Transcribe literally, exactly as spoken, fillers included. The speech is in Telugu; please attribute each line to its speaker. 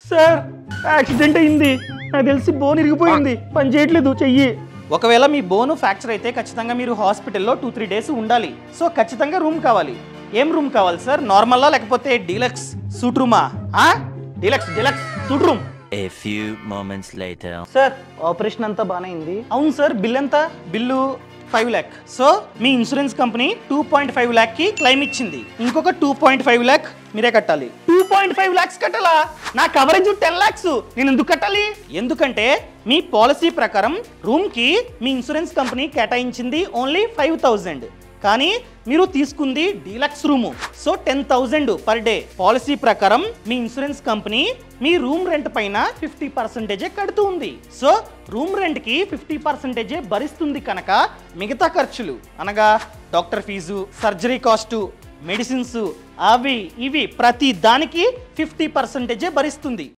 Speaker 1: సార్ యాక్సిడెంట్ అయింది, నాకు తెలిసి బోన్ ఇరిగిపోయింది, పని చేయట్లేదు చెయ్యి. ఒకవేళ మీ బోను ఫ్రాక్చర్ అయితే ఖచ్చితంగా మీరు హాస్పిటల్లో టూ త్రీ డేస్ ఉండాలి. సో ఖచ్చితంగా రూమ్ కావాలి. ఏం రూమ్ కావాలి సార్? నార్మల్లా లేకపోతే డీలక్స్ సూట్ రూమా? Deluxe deluxe suite room.
Speaker 2: A few moments later.
Speaker 1: Sir operation అంతా బానే అయింది. అవును సార్, బిల్ ఎంత? Bill five lakh. సో మీ insurance company two point five lakh కి క్లెయిమ్ ఇచ్చింది. ఇంకొక టూ పాయింట్ ఫైవ్ ల్యాక్ మీరే కట్టాలి. టూ పాయింట్ ఫైవ్ ల్యాక్స్ కట్టాలా? నా కవరేజ్ టెన్ ల్యాక్స్, నేను ఎందుకు కట్టాలి? ఎందుకంటే మీ పాలసీ ప్రకారం రూమ్ కి మీ ఇన్సూరెన్స్ కంపెనీ కేటాయించింది ఓన్లీ ఫైవ్ థౌజండ్, కానీ మీరు తీసుకుంది deluxe room. So ten thousand per day. Policy ప్రకారం మీ ఇన్సూరెన్స్ కంపెనీ మీ రూమ్ రెంట్ పైన ఫిఫ్టీ పర్సెంటేజే కడుతూ ఉంది. సో రూమ్ రెంట్ కి ఫిఫ్టీ పర్సెంటేజే భరిస్తుంది కనుక మిగతా ఖర్చులు అనగా doctor fees, surgery cost, medicines, అవి ఇవి ప్రతి దానికి ఫిఫ్టీ పర్సెంటేజే భరిస్తుంది.